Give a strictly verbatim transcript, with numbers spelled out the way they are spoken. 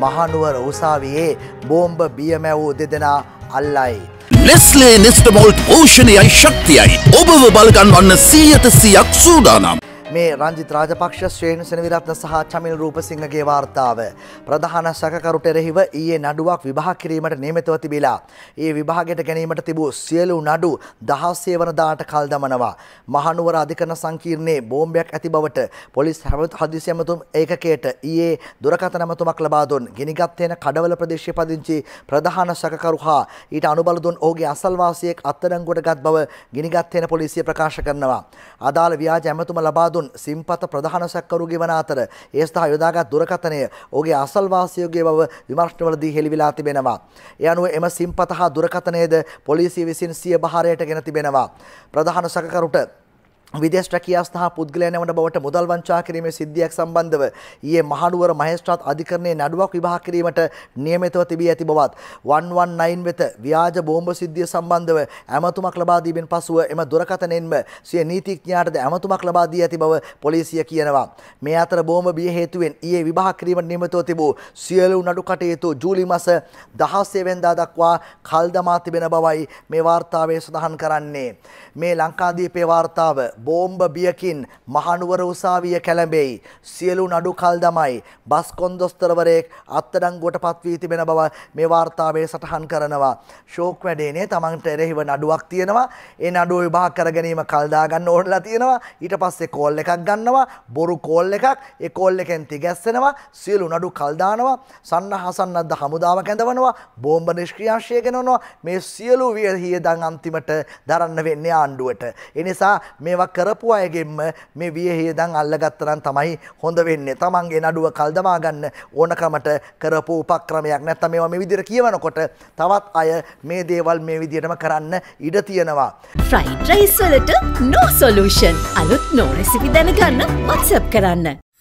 මහනුවර උසාවියේ බෝම්බ බිය මැවූ දෙදෙනා අල්ලයි. Nestle Nestamalt පෝෂණයයි ශක්තියයි ඔබව බලගන්වන්න සීයට සීයක් සූදානම්. මේ රංජිත් රාජපක්ෂ ශ්‍රේණු සෙනවිරත්න සහ චමිල් රූපසිංහගේ වාර්තාව ප්‍රධාන සැකකරුට එරෙහිව ඊයේ නඩුවක් විභාග කිරීමට නියමිතව තිබිලා ඒ විභාගයට ගැනීමට තිබූ සියලු නඩු දහසේ වනදාට කල් දමනවා. මහනුවර අධිකරණ සංකීර්ණයේ බෝම්බයක් ඇති බවට පොලිස් හදිසි ඇමතුම් ඒකකයට ඊයේ දුරකථන ඇමතුමක් ලබා දුන් ගිනිගත් වෙන කඩවල ප්‍රදේශයේ පදිංචි ප්‍රධාන සැකකරු හා ඊට අනුබල දුන් ඔහුගේ අසල්වාසියෙක් අත්අඩංගුවට ගත් බව ගිනිගත් වෙන පොලිසිය ප්‍රකාශ කරනවා. අදාළ ව්‍යාජ ඇමතුම ලබා දුන් සිම්පත ප්‍රධාන සැකකරුගේ වන අතර ඒ සඳහා යොදාගත් දුරකථනය ඔහුගේ අසල්වාසියෙකුගේ බව විමර්ශනවලදී හෙළිවිලා තිබෙනවා. ඒ අනුව එම සිම්පත හා දුරකථනයද පොලිසිය විසින් සිය බහරයට ගෙන තිබෙනවා. ප්‍රධාන සැකකරුට විදේශ රැකියාව සහ පුද්ගලයන් යවන බවට මුදල් වංචා කිරීමේ සිද්ධියක් සම්බන්ධව ඊයේ මහනුවර මහේස්ත්‍රාත් අධිකරණයේ නඩුවක් විභාග කිරීමට නියමිතව තිබී ඇති බවත් one one nine වෙත ව්‍යාජ බෝම්බ සිද්ධිය සම්බන්ධව ඇමතුමක් ලබා දීමෙන් පසුව එම දුරකථනයෙන්ම සිය නීතිඥයාටද ඇමතුමක් ලබා දී ඇති බව පොලිසිය කියනවා. මේ අතර බෝම්බ බිය හේතුවෙන් ඊයේ විභාග කිරීමට නියමිතව තිබූ සියලු නඩු කටයුතු ජූලි මාස දහසේ වෙනිදා දක්වා කල් දමා තිබෙන බවයි මේ වාර්තාවේ සඳහන් කරන්නේ. මේ ලංකාදීපේ වාර්තාව බෝම්බ බියකින් මහනුවර උසාවිය කැළඹෙයි. සියලු නඩු කල් දමයි. බස් කොන්දොස්තරවරයෙක් අත්අඩංගුවට පත් වී තිබෙන බව මේ වාර්තාවේ සටහන් කරනවා. ෂෝක් වැඩේනේ තමන්ට එරෙහිව නඩුවක් තියෙනවා. ඒ නඩුව විභාග කර ගැනීම කල් දා ගන්න ඕනලා තියෙනවා. ඊට පස්සේ කෝල් එකක් ගන්නවා. බොරු කෝල් එකක්. ඒ කෝල් එකෙන් තිගැස්සෙනවා. සියලු නඩු කල් දානවා. සන්නහසන්නද්ද හමුදාව කැඳවනවා. බෝම්බ නිෂ්ක්‍රියාංශය ගෙනවනවා. මේ සියලු වියහියදන් අන්තිමට දරන්න වෙන්නේ ආණ්ඩුවට. ඒ නිසා මේවා කරපු අයගෙන්ම මේ වියහියදන් අල්ලගත්ත නම් තමයි හොඳ වෙන්නේ. තමන්ගේ නඩුව කල් දමා ගන්න ඕනකමට කරපු උපක්‍රමයක්. නැත්නම් මේවා මේ විදිහට කියවනකොට තවත් අය මේ දේවල් මේ විදිහටම කරන්න ඉඩ තියෙනවා. ෆ්‍රයිඩ් රයිස් වලට no solution. අලුත් no recipe දැනගන්න WhatsApp කරන්න.